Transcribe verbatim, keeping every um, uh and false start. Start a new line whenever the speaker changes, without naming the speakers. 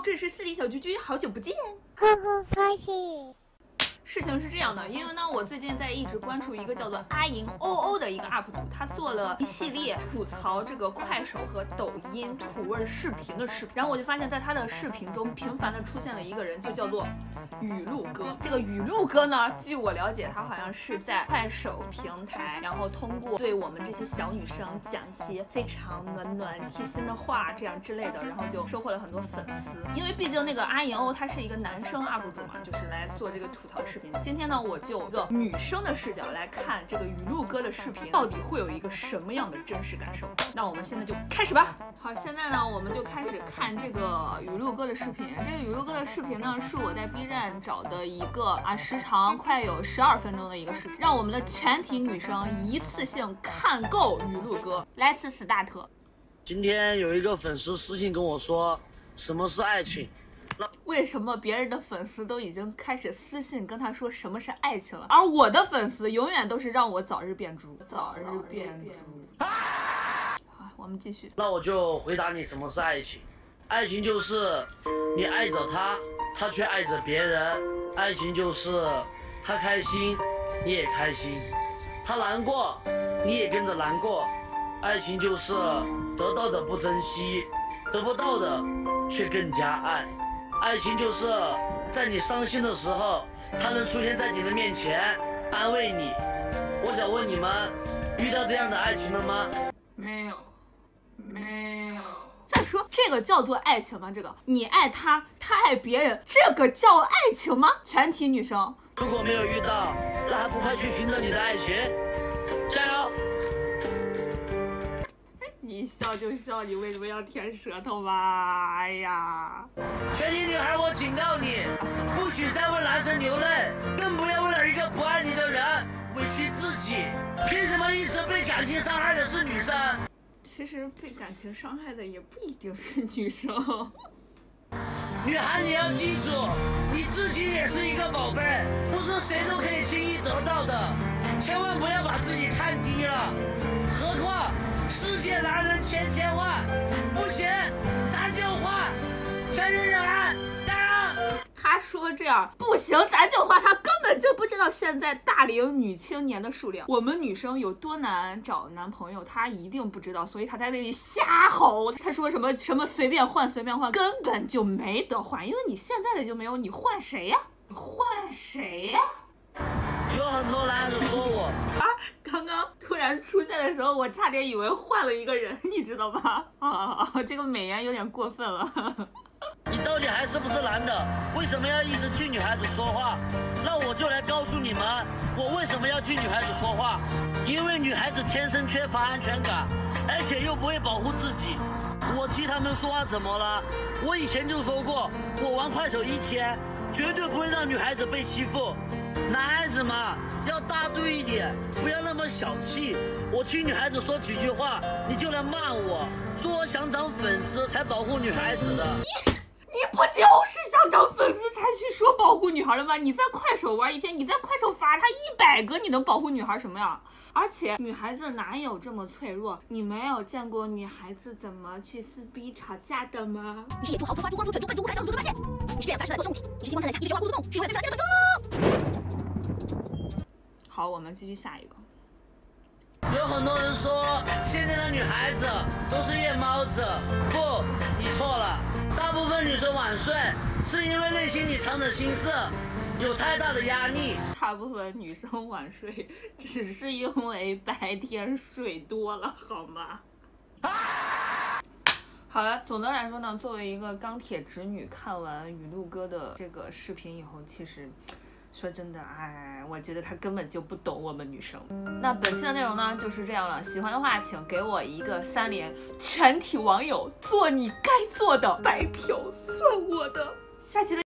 这是四 D 小居居，好久不见，
呵呵，开心。
事情是这样的，因为呢，我最近在一直关注一个叫做阿银欧欧的一个 U P 主，他做了一系列吐槽这个快手和抖音土味视频的视频，然后我就发现，在他的视频中频繁的出现了一个人，就叫做雨露哥。这个雨露哥呢，据我了解，他好像是在快手平台，然后通过对我们这些小女生讲一些非常暖暖贴心的话，这样之类的，然后就收获了很多粉丝。因为毕竟那个阿银欧他是一个男生 U P 主嘛，就是来做这个吐槽视频。今天呢，我就用一个女生的视角来看这个雨露哥的视频，到底会有一个什么样的真实感受？那我们现在就开始吧。好，现在呢，我们就开始看这个雨露哥的视频。这个雨露哥的视频呢，是我在 B 站找的一个啊，时长快有十二分钟的一个视频，让我们的全体女生一次性看够雨露哥。Let's start。
今天有一个粉丝私信跟我说，什么是爱情？
为什么别人的粉丝都已经开始私信跟他说什么是爱情了，而我的粉丝永远都是让我早日变猪，早日变猪。好，我们继续。
那我就回答你什么是爱情。爱情就是你爱着他，他却爱着别人。爱情就是他开心，你也开心；他难过，你也跟着难过。爱情就是得到的不珍惜，得不到的却更加爱。爱情就是在你伤心的时候，他能出现在你的面前安慰你。我想问你们，遇到这样的爱情了吗？
没有，没有。再说这个叫做爱情吗？这个你爱他，他爱别人，这个叫爱情吗？全体女生，
如果没有遇到，那还不快去寻找你的爱情？加油！
你笑就笑，你为什么要舔舌头吧？哎呀！
全体女孩，我警告你，不许再为男生流泪，更不要为了一个不爱你的人委屈自己。凭什么一直被感情伤害的是女生？
其实被感情伤害的也不一定是女生。
女孩，你要记住，你自己也是一个宝贝，不是谁都可以轻易得到的，千万不要把自己看低了。何况世界男人千千万，不行，咱就换。全体女孩，加油！
他说这样不行，咱就换。他根本就不知道现在大龄女青年的数量，我们女生有多难找男朋友，他一定不知道，所以他在这里瞎吼。他说什么什么随便换随便换，根本就没得换，因为你现在的就没有，你换谁呀？你换谁呀？
有很多男人说我
啊，刚刚突然出现的时候，我差点以为换了一个人，你知道吧？啊，这个美颜有点过分了。
你到底还是不是男的？为什么要一直替女孩子说话？那我就来告诉你们，我为什么要替女孩子说话？因为女孩子天生缺乏安全感，而且又不会保护自己。我替他们说话怎么了？我以前就说过，我玩快手一天，绝对不会让女孩子被欺负。男孩子嘛，要大度一点，不要那么小气。我替女孩子说几句话，你就来骂我，说我想涨粉丝才保护女孩子的。
你不就是想找粉丝才去说保护女孩的吗？你在快手玩一天，你在快手罚他一百个，你能保护女孩什么呀？而且女孩子哪有这么脆弱？你没有见过女孩子怎么去撕逼吵架的吗？
你是野猪、豪猪、花猪、荒猪、蠢猪、笨猪、无可奈何、猪猪八戒。你是这样杂食的动物体，你是星光灿烂下一直花咕嘟动，是因为非常天的粉丝。
好，我们继续下一个。
有很多人说现在的女孩子都是夜猫子，不，你错了。大部分女生晚睡是因为内心里藏着心事，有太大的压力。
大部分女生晚睡只是因为白天睡多了，好吗？啊、好了，总的来说呢，作为一个钢铁直女，看完雨露哥的这个视频以后，其实说真的，哎，我觉得他根本就不懂我们女生。那本期的内容呢就是这样了，喜欢的话请给我一个三连，全体网友做你该做的，白嫖算我的。下期的